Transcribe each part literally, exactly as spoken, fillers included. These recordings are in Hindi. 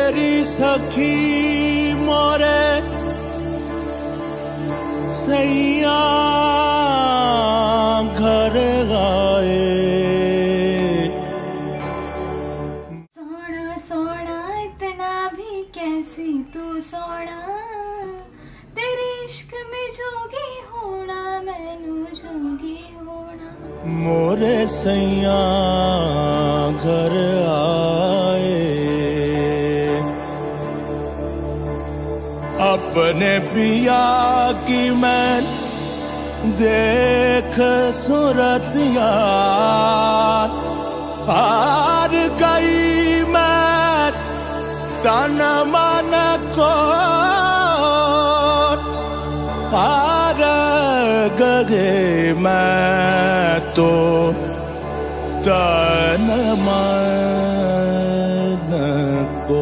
तेरी सखी मोरे सैया घर आए। सोना सोना इतना भी कैसी तू सोना, तेरे इश्क में जोगी होना मैनू जोगी होना। मोरे सैया घर आए, अपने पिया की मैं देख सूरत यार, हार गई मैं तन मन को, हार गए मैं तो तन मन को।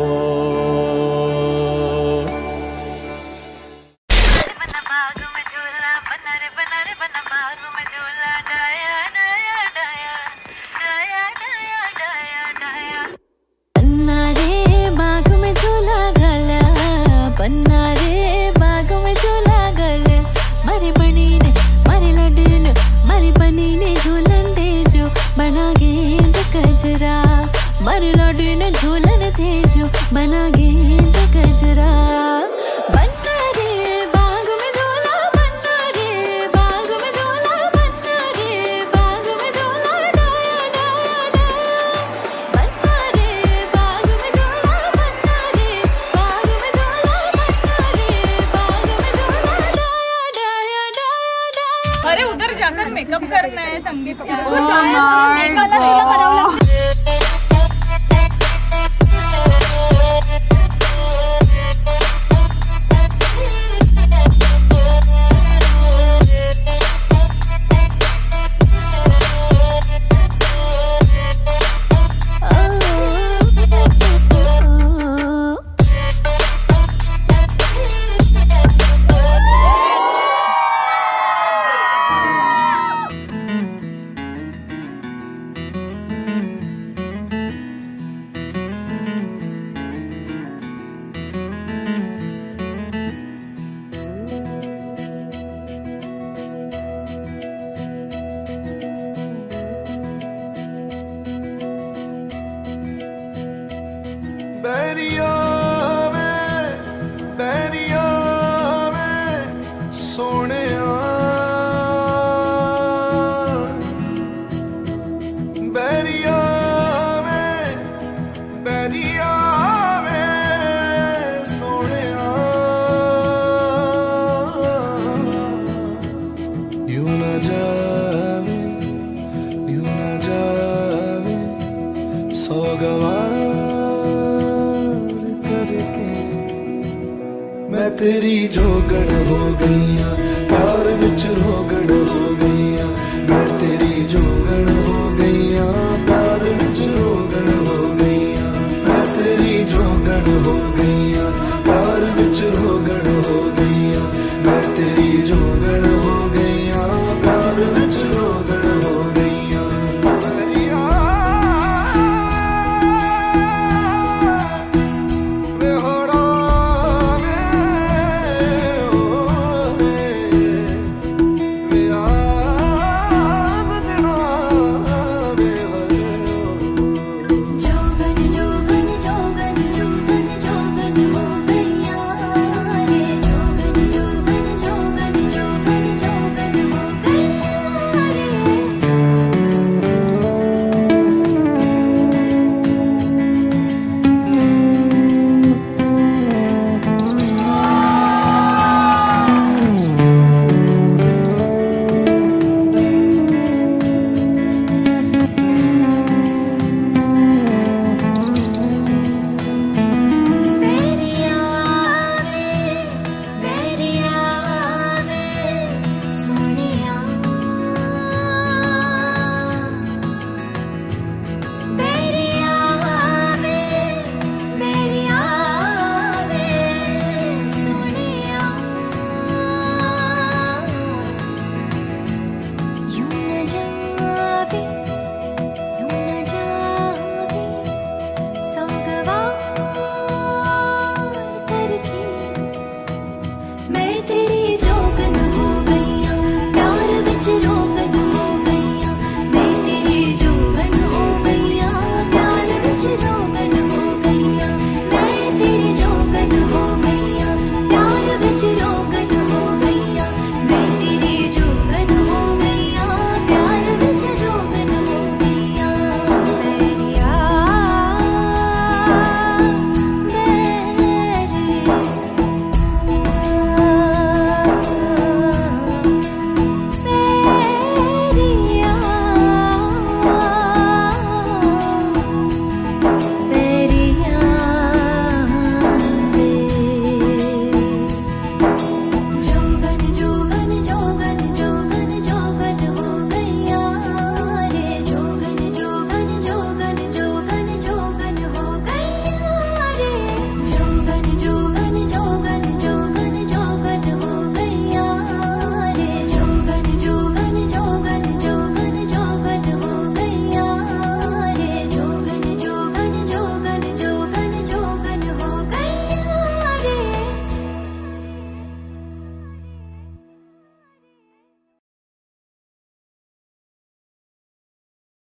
मरी लौटी ने झूलन थे जो बना गेंद गजरा। बन्ना रे बाग में झूला, बन्ना रे बाग में झूला, बन्ना रे बाग में झूला, डाया डाया डाया। बन्ना रे बाग में झूला, बन्ना रे बाग में झूला, बन्ना रे बाग में झूला, डाया डाया डाया डाया। अरे उधर जाकर मेकअप करना है संगीत को। बैरिया में बैरिया में सोने बैरिया में बैरिया में सोने यूं न जावे यूं न जावे सौगवार मैं तेरी जोगण हो गई प्यार विच रोगण